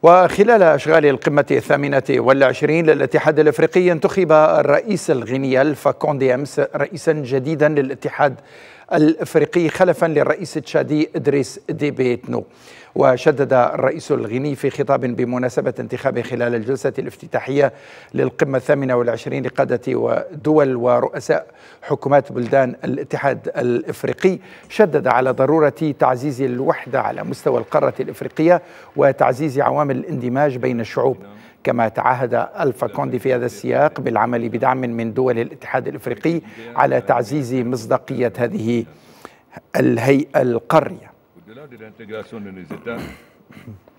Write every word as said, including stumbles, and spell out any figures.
وخلال أشغال القمة الثامنة والعشرين للاتحاد الأفريقي انتخب الرئيس الغيني ألفا كوندي أمس رئيسا جديدا للاتحاد الأفريقي خلفا للرئيس التشادي إدريس ديبي إتنو. وشدد الرئيس الغيني في خطاب بمناسبة انتخابه خلال الجلسة الافتتاحية للقمة الثامنة والعشرين لقادة ودول ورؤساء حكومات بلدان الاتحاد الأفريقي، شدد على ضرورة تعزيز الوحدة على مستوى القارة الأفريقية وتعزيز عوامل الاندماج بين الشعوب. كما تعهد ألفا كوندي في هذا السياق بالعمل بدعم من دول الاتحاد الأفريقي على تعزيز مصداقية هذه الهيئة القارية.